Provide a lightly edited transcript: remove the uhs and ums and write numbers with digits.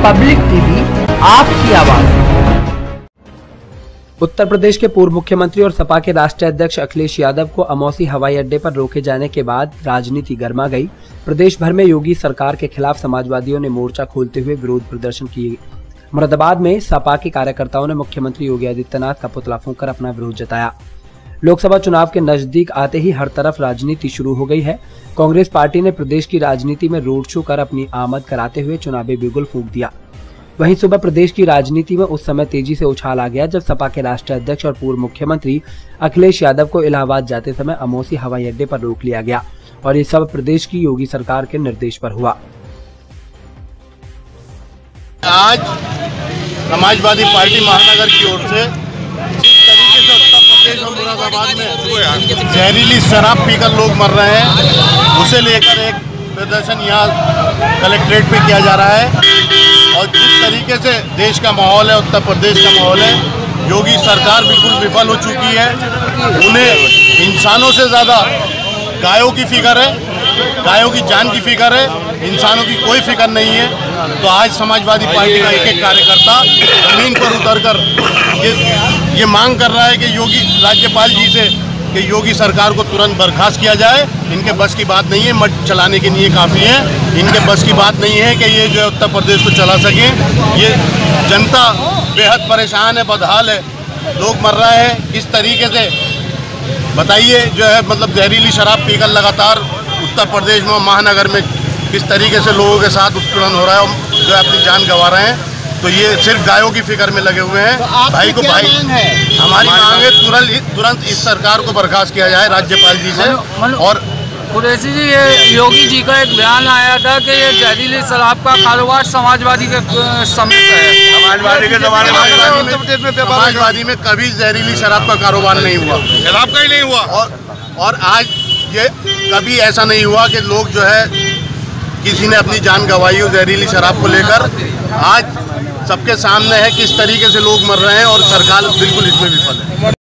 Public TV, आपकी आवाज। उत्तर प्रदेश के पूर्व मुख्यमंत्री और सपा के राष्ट्रीय अध्यक्ष अखिलेश यादव को अमौसी हवाई अड्डे पर रोके जाने के बाद राजनीति गर्मा गई। प्रदेश भर में योगी सरकार के खिलाफ समाजवादियों ने मोर्चा खोलते हुए विरोध प्रदर्शन किए। मुरादाबाद में सपा के कार्यकर्ताओं ने मुख्यमंत्री योगी आदित्यनाथ का पुतला फूंककर अपना विरोध जताया। लोकसभा चुनाव के नजदीक आते ही हर तरफ राजनीति शुरू हो गई है। कांग्रेस पार्टी ने प्रदेश की राजनीति में रोड शो कर अपनी आमद कराते हुए चुनावी बिगुल फूंक दिया। वहीं सुबह प्रदेश की राजनीति में उस समय तेजी से उछाल आ गया जब सपा के राष्ट्रीय अध्यक्ष और पूर्व मुख्यमंत्री अखिलेश यादव को इलाहाबाद जाते समय अमौसी हवाई अड्डे पर रोक लिया गया और ये सब प्रदेश की योगी सरकार के निर्देश पर हुआ। आज समाजवादी पार्टी महानगर की ओर से जिस तरीके से उत्तर प्रदेश और मुरादाबाद में जहरीली शराब पीकर लोग मर रहे हैं, उसे लेकर एक प्रदर्शन यहाँ कलेक्ट्रेट पे किया जा रहा है। और जिस तरीके से देश का माहौल है, उत्तर प्रदेश का माहौल है, योगी सरकार बिल्कुल विफल हो चुकी है। उन्हें इंसानों से ज़्यादा गायों की फिक्र है, गायों की जान की फिक्र है, इंसानों की कोई फिक्र नहीं है। तो आज समाजवादी पार्टी का एक कार्यकर्ता जमीन पर उतरकर ये मांग कर रहा है कि योगी राज्यपाल जी से कि योगी सरकार को तुरंत बर्खास्त किया जाए। इनके बस की बात नहीं है, मठ चलाने के लिए काफ़ी है, इनके बस की बात नहीं है कि ये जो है उत्तर प्रदेश को चला सकें। ये जनता बेहद परेशान है, बदहाल है, लोग मर रहे हैं। किस तरीके से बताइए जो है मतलब जहरीली शराब पीकर लगातार उत्तर प्रदेश में महानगर में किस तरीके से लोगों के साथ उत्पीड़न हो रहा है, जो अपनी जान गंवा रहे हैं। तो ये सिर्फ गायों की फिक्र में लगे हुए हैं। तो भाई को भाई हमारी मांग है तुरंत इस सरकार को बर्खास्त किया जाए राज्यपाल जी से। और कुरैशी जी, ये योगी जी का एक बयान आया था कि ये जहरीली शराब का कारोबार समाजवादी के समय का है। समाजवादी के जमाने में समाजवादी में कभी जहरीली शराब का कारोबार नहीं हुआ, शराब का ही नहीं हुआ। और आज ये कभी ऐसा नहीं हुआ कि लोग जो है किसी ने अपनी जान गंवाई हो जहरीली शराब को लेकर। आज सबके सामने है किस तरीके से लोग मर रहे हैं और सरकार बिल्कुल इसमें विफल है।